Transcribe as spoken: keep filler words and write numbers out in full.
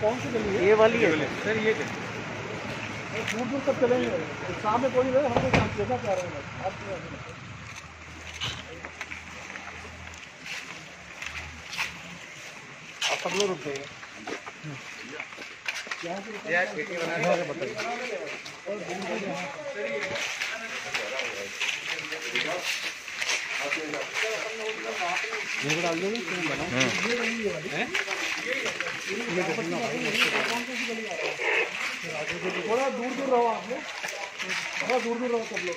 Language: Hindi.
कौन सी गली है? ये वाली है सर, ये गली दूर दूर तक चलेंगे, सामने कोई नहीं, हमको देखना चाह रहे हैं आप। सब लोग रुक गए डाल दो। थोड़ा दूर दूर रहो आप लोग, थोड़ा दूर दूर रहो सब लोग।